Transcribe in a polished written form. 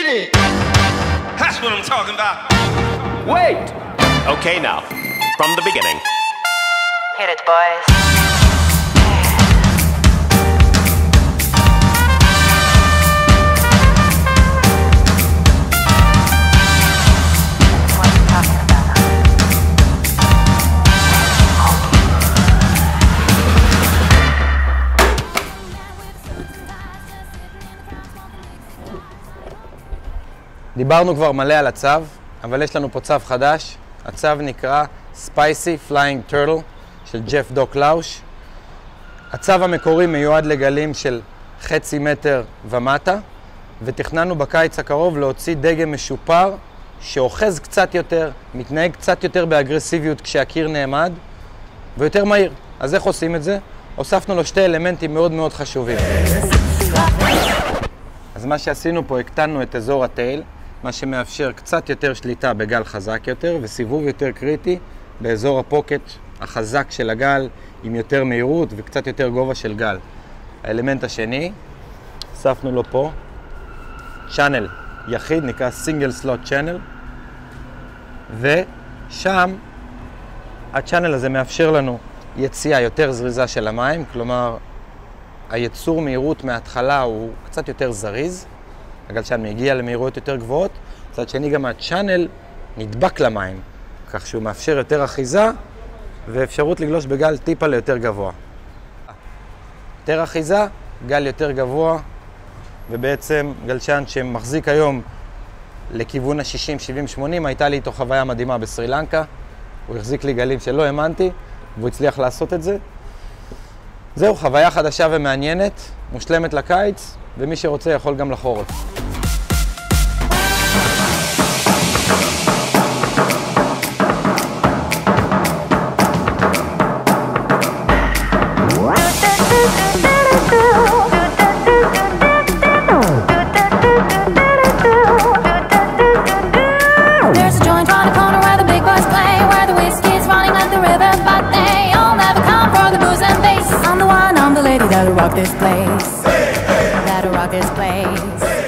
Get it! That's what I'm talking about. Wait! Okay, now, from the beginning. Hit it, boys. דיברנו כבר מלא על הצו, אבל יש לנו פה צו חדש. הצו נקרא Spicy Flying Turtle של ג'ף דוק לאוש. הצו המקורי מיועד לגלים של חצי מטר ומטה, ותכננו בקיץ הקרוב להוציא דגם משופר שאוחז קצת יותר, מתנהג קצת יותר באגרסיביות כשהקיר נעמד, ויותר מהיר. אז איך עושים את זה? הוספנו לו שתי אלמנטים מאוד מאוד חשובים. אז מה שעשינו פה, הקטנו את אזור הטייל, מה שמאפשר קצת יותר שליטה בגל חזק יותר וסיבוב יותר קריטי באזור הפוקט החזק של הגל עם יותר מהירות וקצת יותר גובה של גל. האלמנט השני, הוספנו לו פה צ'אנל יחיד, נקרא סינגל סלוט צ'אנל, ושם הצ'אנל הזה מאפשר לנו יציאה יותר זריזה של המים, כלומר היצור מהירות מההתחלה הוא קצת יותר זריז, הגלשן מגיע למהירויות יותר גבוהות, מצד שני גם הצ'אנל נדבק למים, כך שהוא מאפשר יותר אחיזה ואפשרות לגלוש בגל טיפה ליותר גבוה. יותר אחיזה, גל יותר גבוה, ובעצם גלשן שמחזיק היום לכיוון ה-60, 70, 80, הייתה לי איתו חוויה מדהימה בסרי לנקה, הוא החזיק לי גלים שלא האמנתי, והוא הצליח לעשות את זה. זהו, חוויה חדשה ומעניינת, מושלמת לקיץ, ומי שרוצה יכול גם לחורף. There's a joint on the corner where the big boys play, where the whiskey's running like the river, but they all never come for the booze and bass. I'm the one, I'm the lady that'll rock this place, that'll rock this place.